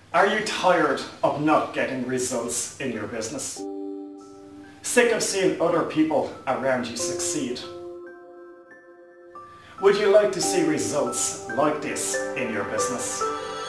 Are you tired of not getting results in your business? Sick of seeing other people around you succeed? Would you like to see results like this in your business?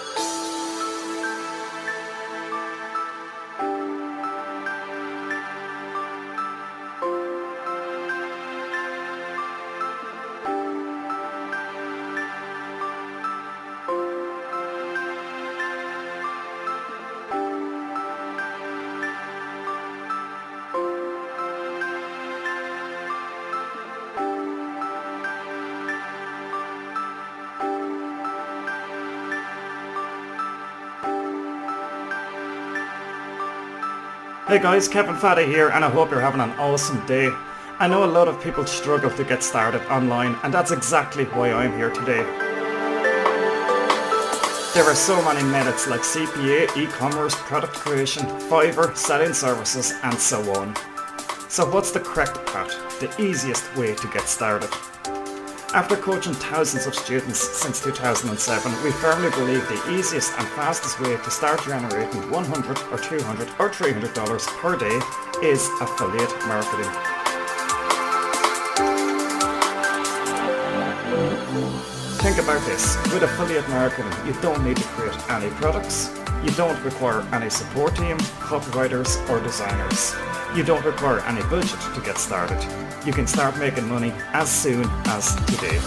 Hey guys, Kevin Faddy here, and I hope you're having an awesome day. I know a lot of people struggle to get started online, and that's exactly why I'm here today. There are so many methods like CPA, e-commerce, product creation, Fiverr, selling services, and so on. So what's the correct path, the easiest way to get started? After coaching thousands of students since 2007, we firmly believe the easiest and fastest way to start generating $100 or $200 or $300 per day is affiliate marketing. Think about this, with affiliate marketing you don't need to create any products, you don't require any support team, copywriters or designers. You don't require any budget to get started. You can start making money as soon as today.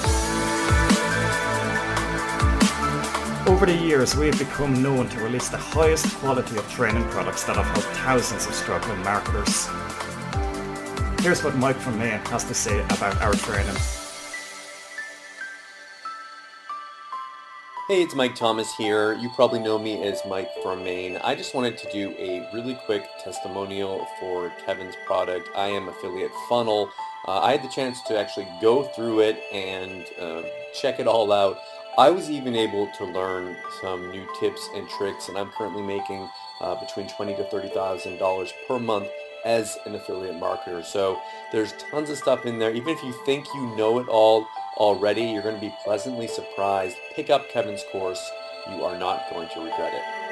Over the years, we have become known to release the highest quality of training products that have helped thousands of struggling marketers. Here's what Mike from Maine has to say about our training. Hey, it's Mike Thomas here. You probably know me as Mike from Maine. I just wanted to do a really quick testimonial for Kevin's product. I am Affiliate Funnel. I had the chance to actually go through it and check it all out. I was even able to learn some new tips and tricks, and I'm currently making between $20,000 to $30,000 per month as an affiliate marketer. So there's tons of stuff in there. Even if you think you know it all already, you're going to be pleasantly surprised. Pick up Kevin's course. You are not going to regret it.